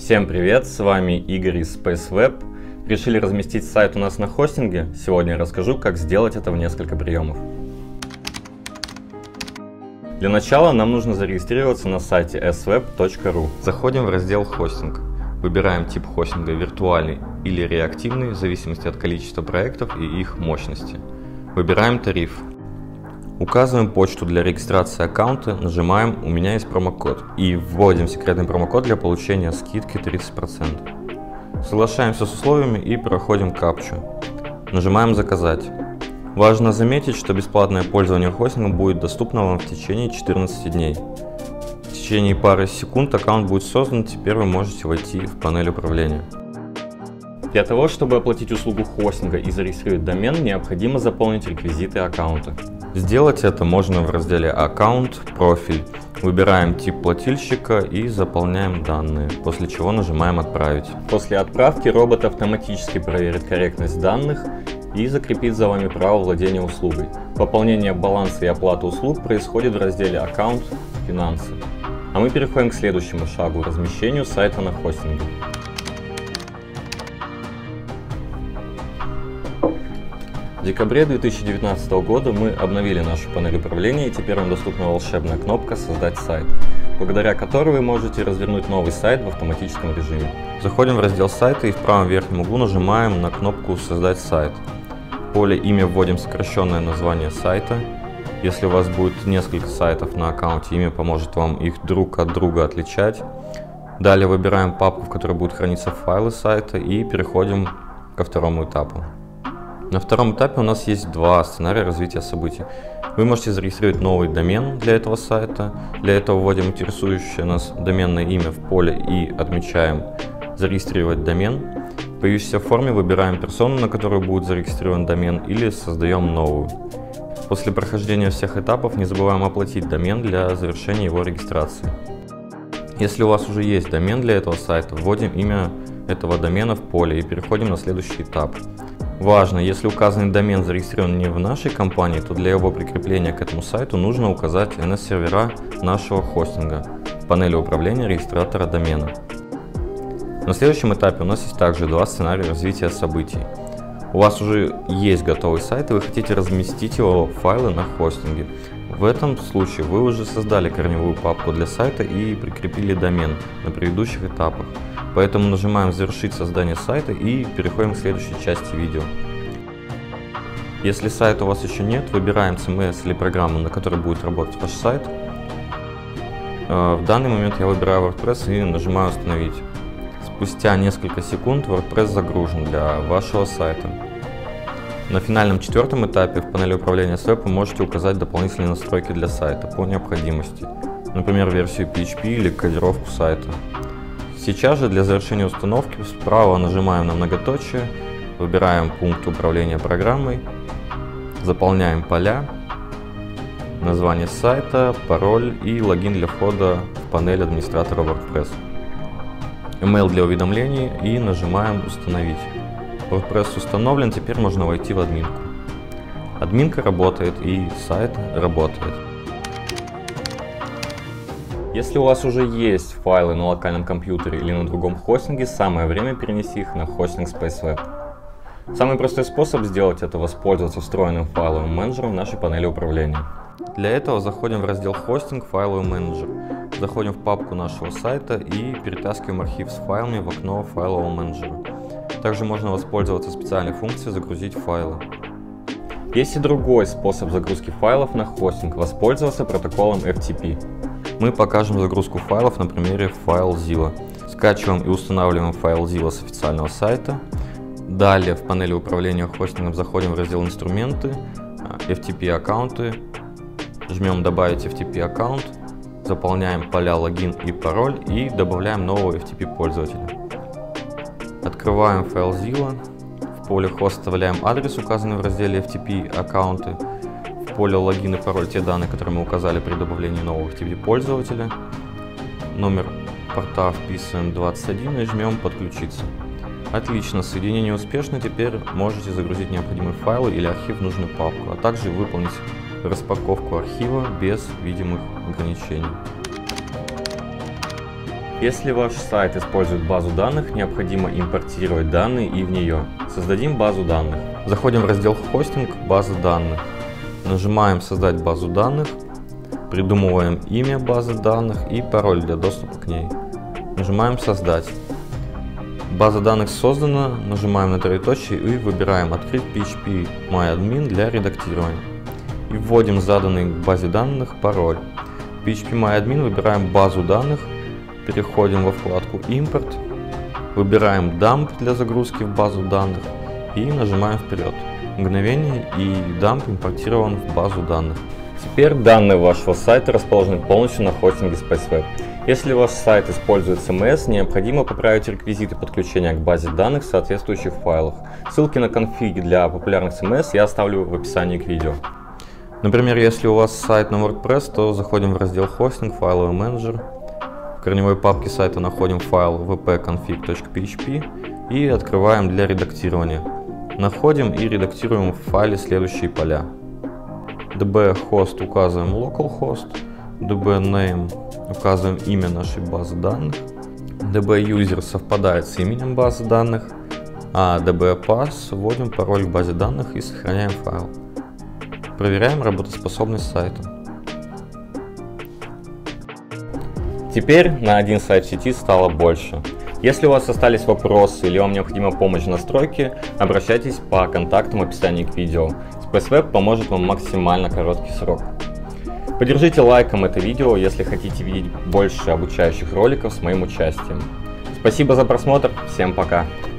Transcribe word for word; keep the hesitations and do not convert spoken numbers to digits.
Всем привет, с вами Игорь из SpaceWeb. Решили разместить сайт у нас на хостинге? Сегодня я расскажу, как сделать это в несколько приемов. Для начала нам нужно зарегистрироваться на сайте эс веб точка ру. Заходим в раздел «Хостинг». Выбираем тип хостинга виртуальный или реактивный, в зависимости от количества проектов и их мощности. Выбираем тариф. Указываем почту для регистрации аккаунта, нажимаем «У меня есть промокод» и вводим секретный промокод для получения скидки тридцать процентов. Соглашаемся с условиями и проходим капчу. Нажимаем «Заказать». Важно заметить, что бесплатное пользование хостингом будет доступно вам в течение четырнадцати дней. В течение пары секунд аккаунт будет создан, теперь вы можете войти в панель управления. Для того, чтобы оплатить услугу хостинга и зарегистрировать домен, необходимо заполнить реквизиты аккаунта. Сделать это можно в разделе «Аккаунт», «Профиль». Выбираем тип плательщика и заполняем данные, после чего нажимаем «Отправить». После отправки робот автоматически проверит корректность данных и закрепит за вами право владения услугой. Пополнение баланса и оплата услуг происходит в разделе «Аккаунт», «Финансы». А мы переходим к следующему шагу – размещению сайта на хостинге. В декабре две тысячи девятнадцатого года мы обновили нашу панель управления, и теперь вам доступна волшебная кнопка «Создать сайт», благодаря которой вы можете развернуть новый сайт в автоматическом режиме. Заходим в раздел сайта и в правом верхнем углу нажимаем на кнопку «Создать сайт». В поле «Имя» вводим сокращенное название сайта. Если у вас будет несколько сайтов на аккаунте, имя поможет вам их друг от друга отличать. Далее выбираем папку, в которой будут храниться файлы сайта, и переходим ко второму этапу. На втором этапе у нас есть два сценария развития событий. Вы можете зарегистрировать новый домен для этого сайта. Для этого вводим интересующее нас доменное имя в поле и отмечаем «Зарегистрировать домен». В появившейся форме выбираем персону, на которую будет зарегистрирован домен, или создаем новую. После прохождения всех этапов не забываем оплатить домен для завершения его регистрации. Если у вас уже есть домен для этого сайта, вводим имя этого домена в поле и переходим на следующий этап. Важно, если указанный домен зарегистрирован не в нашей компании, то для его прикрепления к этому сайту нужно указать эн эс-сервера нашего хостинга в панели управления регистратора домена. На следующем этапе у нас есть также два сценария развития событий. У вас уже есть готовый сайт, и вы хотите разместить его файлы на хостинге. В этом случае вы уже создали корневую папку для сайта и прикрепили домен на предыдущих этапах. Поэтому нажимаем «Завершить создание сайта» и переходим к следующей части видео. Если сайта у вас еще нет, выбираем си эм эс или программу, на которой будет работать ваш сайт. В данный момент я выбираю WordPress и нажимаю «Установить». Спустя несколько секунд WordPress загружен для вашего сайта. На финальном четвертом этапе в панели управления эс веб вы можете указать дополнительные настройки для сайта по необходимости, например, версию пи эйч пи или кодировку сайта. Сейчас же для завершения установки справа нажимаем на многоточие, выбираем пункт управления программой, заполняем поля, название сайта, пароль и логин для входа в панель администратора WordPress, email для уведомлений и нажимаем «Установить». WordPress установлен, теперь можно войти в админку. Админка работает и сайт работает. Если у вас уже есть файлы на локальном компьютере или на другом хостинге, самое время перенести их на хостинг SpaceWeb. Самый простой способ сделать это — воспользоваться встроенным файловым менеджером в нашей панели управления. Для этого заходим в раздел «Хостинг», «Файловый менеджер». Заходим в папку нашего сайта и перетаскиваем архив с файлами в окно файлового менеджера. Также можно воспользоваться специальной функцией «Загрузить файлы». Есть и другой способ загрузки файлов на хостинг — воспользоваться протоколом эф ти пи. Мы покажем загрузку файлов на примере FileZilla. Скачиваем и устанавливаем FileZilla с официального сайта. Далее в панели управления хостингом заходим в раздел «Инструменты», эф ти пи аккаунты, жмем «Добавить эф ти пи аккаунт», заполняем поля логин и пароль и добавляем нового эф ти пи пользователя. Открываем FileZilla, в поле «Хост» вставляем адрес, указанный в разделе эф ти пи аккаунты. В поле «Логин» и пароль те данные, которые мы указали при добавлении нового эф ти пи пользователя. Номер порта вписываем двадцать один и жмем «Подключиться». Отлично, соединение успешно, теперь можете загрузить необходимые файлы или архив в нужную папку, а также выполнить распаковку архива без видимых ограничений. Если ваш сайт использует базу данных, необходимо импортировать данные и в нее. Создадим базу данных. Заходим в раздел «Хостинг», «База данных». Нажимаем «Создать базу данных», придумываем имя базы данных и пароль для доступа к ней. Нажимаем «Создать». База данных создана, нажимаем на троеточие и выбираем «Открыть пи эйч пи MyAdmin» для редактирования. И вводим заданный к базе данных пароль. В пи эйч пи MyAdmin выбираем базу данных, переходим во вкладку «Импорт», выбираем «Дамп» для загрузки в базу данных и нажимаем «Вперед». Мгновение, и дамп импортирован в базу данных. Теперь данные вашего сайта расположены полностью на хостинге SpaceWeb. Если ваш сайт использует эс эм эс, необходимо поправить реквизиты подключения к базе данных в соответствующих файлах. Ссылки на конфиги для популярных эс эм эс я оставлю в описании к видео. Например, если у вас сайт на WordPress, то заходим в раздел «Хостинг», «Файловый менеджер». В корневой папке сайта находим файл ви пи конфиг точка пи эйч пи и открываем для редактирования. Находим и редактируем в файле следующие поля. db-host указываем localhost, db-name указываем имя нашей базы данных, db-user совпадает с именем базы данных, а db-pass вводим пароль в базе данных и сохраняем файл. Проверяем работоспособность сайта. Теперь на один сайт в сети стало больше. Если у вас остались вопросы или вам необходима помощь в настройке, обращайтесь по контактам в описании к видео. SpaceWeb поможет вам в максимально короткий срок. Поддержите лайком это видео, если хотите видеть больше обучающих роликов с моим участием. Спасибо за просмотр, всем пока!